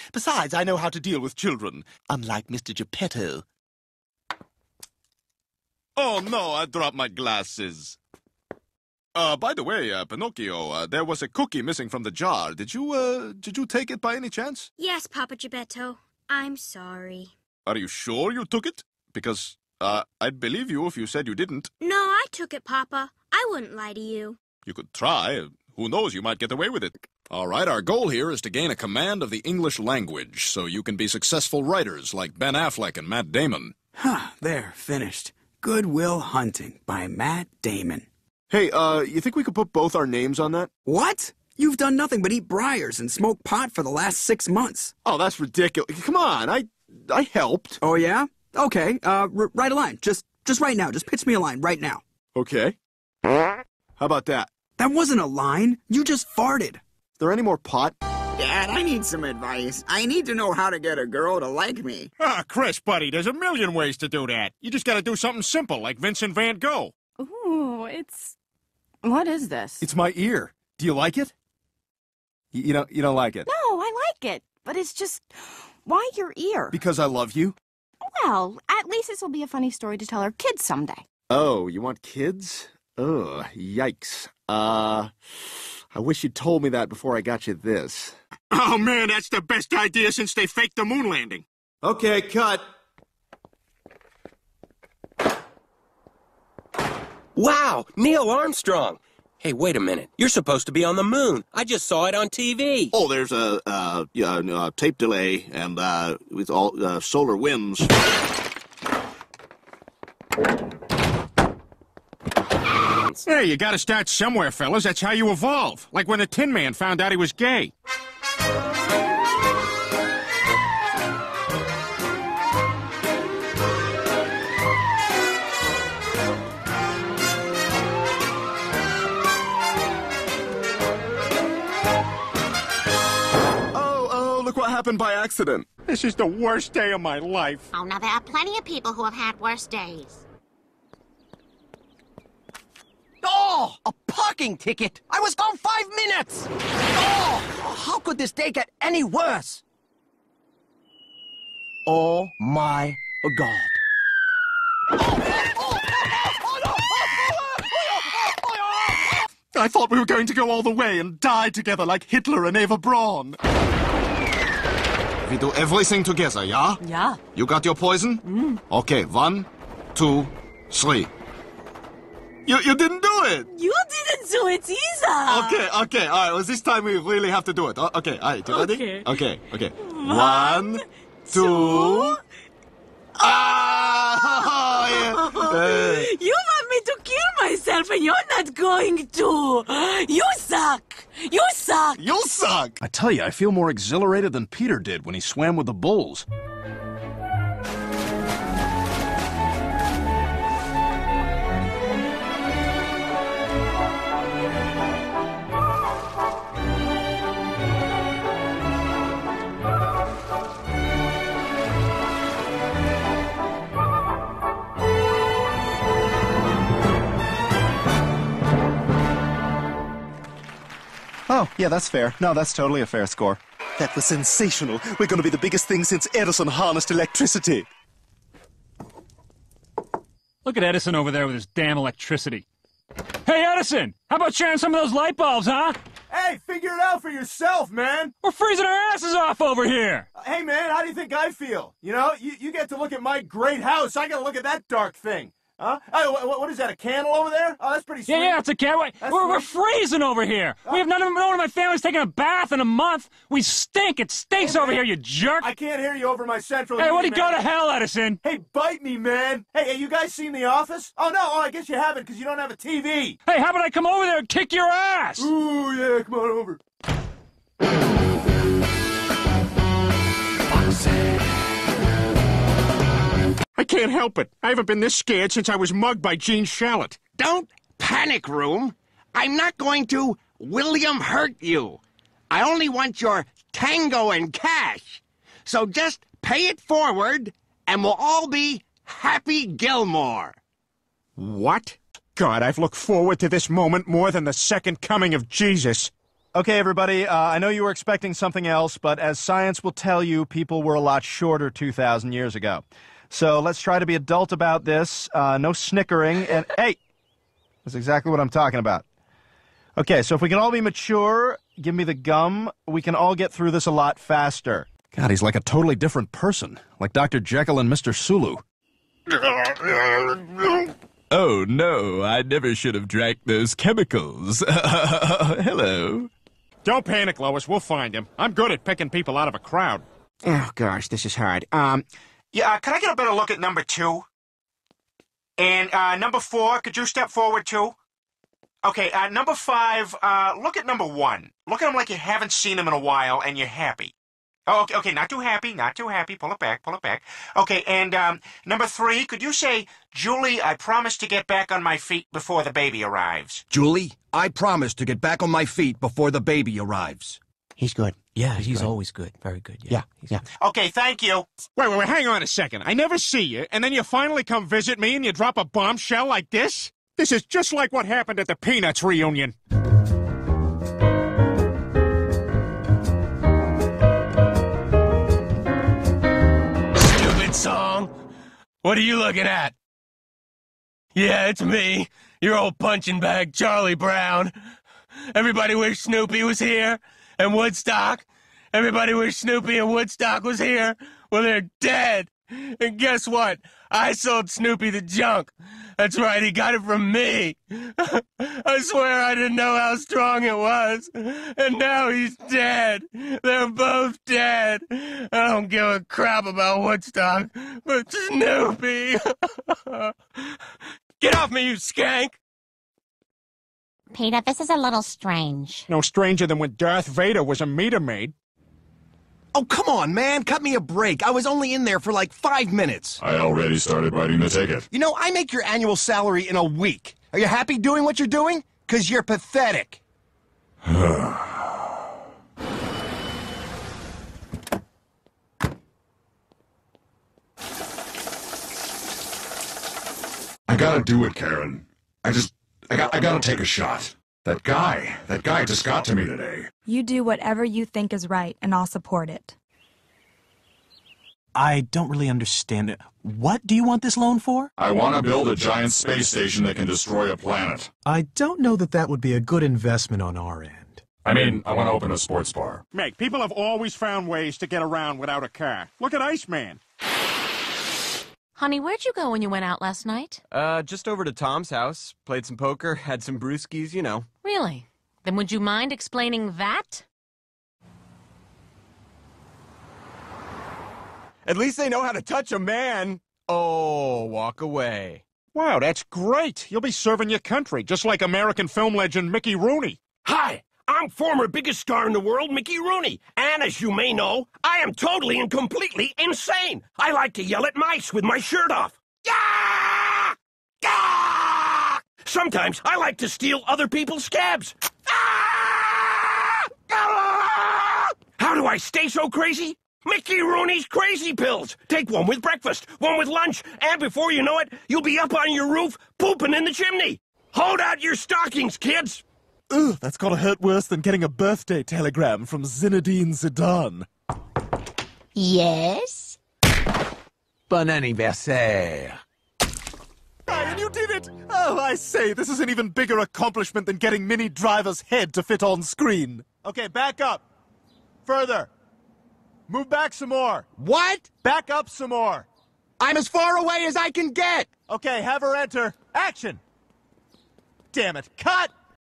Besides, I know how to deal with children, unlike Mr. Geppetto. Oh, no, I dropped my glasses. By the way, Pinocchio, there was a cookie missing from the jar. Did you take it by any chance? Yes, Papa Geppetto. I'm sorry. Are you sure you took it? Because, I'd believe you if you said you didn't. No, I took it, Papa. I wouldn't lie to you. You could try. Who knows, you might get away with it. All right, our goal here is to gain a command of the English language, so you can be successful writers like Ben Affleck and Matt Damon. There, finished. Good Will Hunting by Matt Damon. Hey, you think we could put both our names on that? What? You've done nothing but eat briars and smoke pot for the last 6 months. Oh, that's ridiculous. Come on, I helped. Oh, yeah? Okay, write a line. Just right now. Just pitch me a line right now. Okay. How about that? That wasn't a line. You just farted. Is there any more pot? Dad, I need some advice. I need to know how to get a girl to like me. Chris, buddy, there's a million ways to do that. You just gotta do something simple, like Vincent van Gogh. Ooh, what is this? It's my ear. Do you like it? You don't like it? No, I like it. But it's just, why your ear? Because I love you. Well, at least this will be a funny story to tell our kids someday. Oh, you want kids? Ugh, yikes. I wish you'd told me that before I got you this. Oh, man, that's the best idea since they faked the moon landing. Okay, cut. Wow, Neil Armstrong. Hey, wait a minute. You're supposed to be on the moon. I just saw it on TV. Oh, there's a tape delay, and with all solar winds. Hey, you gotta start somewhere, fellas. That's how you evolve. Like when the Tin Man found out he was gay. Look what happened by accident. This is the worst day of my life. Oh, now there are plenty of people who have had worse days. Oh, a parking ticket! I was gone 5 minutes! Oh, how could this day get any worse? Oh my God. I thought we were going to go all the way and die together like Hitler and Eva Braun. We do everything together, yeah? Yeah. You got your poison? Okay, 1, 2, 3. You didn't do it! You didn't do it either! Okay, alright, well, this time we really have to do it. Okay, alright, you ready? Okay. 1, 2... You want me to kill myself and you're not going to! You suck! You suck! You suck! I tell you, I feel more exhilarated than Peter did when he swam with the bulls. Oh, yeah, that's fair. No, that's totally a fair score. That was sensational. We're going to be the biggest thing since Edison harnessed electricity. Look at Edison over there with his damn electricity. Hey, Edison! How about sharing some of those light bulbs, huh? Hey, figure it out for yourself, man! We're freezing our asses off over here! Hey, man, how do you think I feel? You know, you get to look at my great house. I get to look at that dark thing. Huh? Oh, what is that, a candle over there? Oh, that's pretty sweet. Yeah, it's a candle. We're freezing over here. We have none of my family's taken a bath in a month. We stink. It stinks over here, you jerk. I can't hear you over my central Hey, heating, what do you man. go to hell, Edison? Hey, bite me, man. Hey, you guys seen The Office? Oh, no, I guess you haven't because you don't have a TV. Hey, how about I come over there and kick your ass? Ooh, yeah, come on over. I can't help it. I haven't been this scared since I was mugged by Gene Shalit. Don't panic, Room. I'm not going to William hurt you. I only want your tango and cash. So just pay it forward, and we'll all be Happy Gilmore. What? God, I've looked forward to this moment more than the second coming of Jesus. Okay, everybody, I know you were expecting something else, but as science will tell you, people were a lot shorter 2,000 years ago. So let's try to be adult about this. No snickering, and hey, that's exactly what I'm talking about. Okay, so if we can all be mature, give me the gum, we can all get through this a lot faster. God, he's like a totally different person, like Dr. Jekyll and Mr. Sulu. Oh, no, I never should have drank those chemicals. Hello. Don't panic, Lois. We'll find him. I'm good at picking people out of a crowd. Oh, gosh, this is hard. Yeah, can I get a better look at number 2? And, number 4, could you step forward, too? Okay, number 5, look at number 1. Look at him like you haven't seen him in a while and you're happy. Oh, okay, not too happy, not too happy. Pull it back, pull it back. Okay, and, number 3, could you say, Julie, I promise to get back on my feet before the baby arrives? Julie, I promise to get back on my feet before the baby arrives. He's good. Yeah, he's good. always good. Very good. Yeah. Okay, thank you. Wait, hang on a second. I never see you, and then you finally come visit me and you drop a bombshell like this? This is just like what happened at the Peanuts reunion. Stupid song. What are you looking at? Yeah, it's me, your old punching bag, Charlie Brown. Everybody wish Snoopy was here, and Woodstock. Everybody wish Snoopy and Woodstock was here. Well, they're dead. And guess what? I sold Snoopy the junk. That's right, he got it from me. I swear I didn't know how strong it was. And now he's dead. They're both dead. I don't give a crap about Woodstock, but Snoopy. Get off me, you skank! Peter, this is a little strange. No stranger than when Darth Vader was a meter maid. Oh, come on, man. Cut me a break. I was only in there for like 5 minutes. I already started writing the ticket. You know, I make your annual salary in a week. Are you happy doing what you're doing? 'Cause you're pathetic. I gotta do it, Karen. I gotta take a shot. That guy just got to me today. You do whatever you think is right, and I'll support it. I don't really understand it. What do you want this loan for? I want to build a giant space station that can destroy a planet. I don't know that that would be a good investment on our end. I mean, I want to open a sports bar. Meg, people have always found ways to get around without a car. Look at Iceman. Honey, where'd you go when you went out last night? Just over to Tom's house. Played some poker, had some brewskis, you know. Really? Then would you mind explaining that? At least they know how to touch a man. Oh, walk away. Wow, that's great. You'll be serving your country, just like American film legend Mickey Rooney. Hi, I'm former biggest star in the world, Mickey Rooney. And as you may know, I am totally and completely insane. I like to yell at mice with my shirt off. Yeah! Yeah! Sometimes I like to steal other people's scabs. Ah! Ah! How do I stay so crazy? Mickey Rooney's Crazy Pills. Take one with breakfast, one with lunch, and before you know it, you'll be up on your roof, pooping in the chimney. Hold out your stockings, kids. Ugh, that's gotta hurt worse than getting a birthday telegram from Zinedine Zidane. Yes? Bon anniversaire. Ryan, you did it! Oh, I say, this is an even bigger accomplishment than getting Minnie Driver's head to fit on screen. Okay, back up. Further. Move back some more. What? Back up some more. I'm as far away as I can get. Okay, have her enter. Action! Damn it. Cut!